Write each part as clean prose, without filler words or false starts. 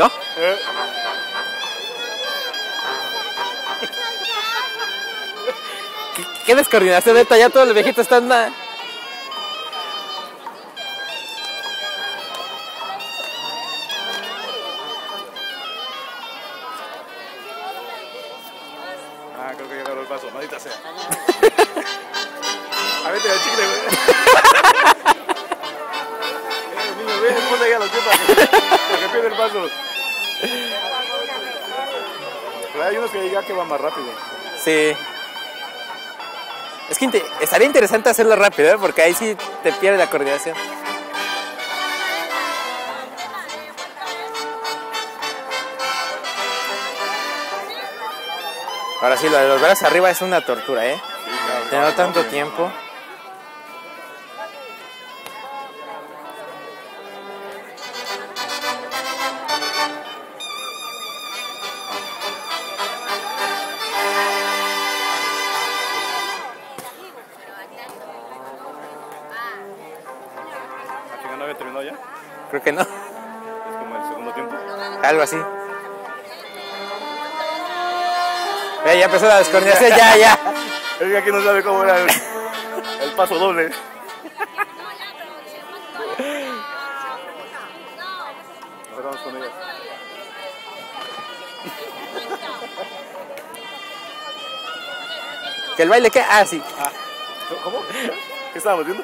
¿No? ¿Qué descoordinación, neta? Ya todos los viejitos están... Creo que ya agarró el paso, maldita sea. A ver, te da chicle, güey. Niño, ven, ponte ahí a los pies para que pierda el paso. Pero hay unos que ya que van más rápido. Sí. Es que estaría interesante hacerlo rápido, ¿eh? Porque ahí sí te pierde la coordinación. Ahora sí, lo de los brazos arriba es una tortura, ¿eh? Sí, claro. Tener tanto tiempo. ¿No había terminado ya? Creo que no. Es como el segundo tiempo. Algo así. Ya empezó la descoordinación, ya. Es que aquí no sabe cómo era el paso doble. Ahora vamos con ellas. ¿Que el baile qué? Ah, sí. ¿Cómo? ¿Qué estábamos viendo?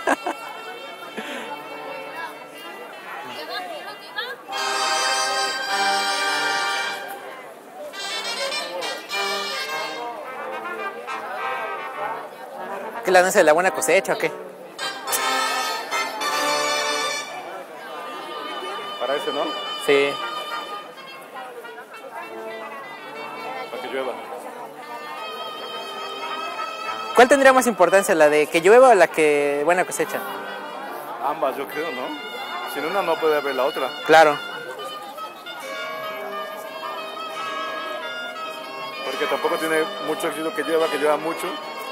¿Qué la danza de la buena cosecha o qué? Para ese, ¿no? Sí. Para que llueva. ¿Cuál tendría más importancia, la de que llueva o la que buena cosecha? Ambas, yo creo, ¿no? Sin una no puede haber la otra. Claro. Porque tampoco tiene mucho éxito que llueva mucho.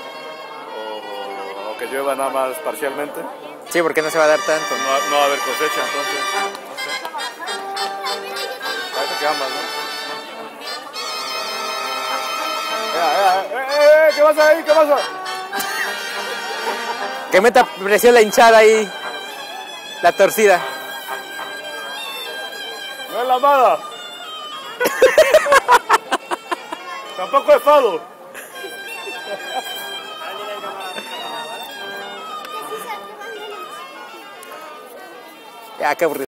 O que llueva nada más parcialmente. Sí, porque no se va a dar tanto. No va a haber cosecha, entonces, no sé. Parece que ambas, ¿no? ¿Qué pasa ahí? ¿Qué pasa? Que meta presión la hinchada ahí. La torcida. No es la amada. Tampoco es fado. Ya, qué aburrido.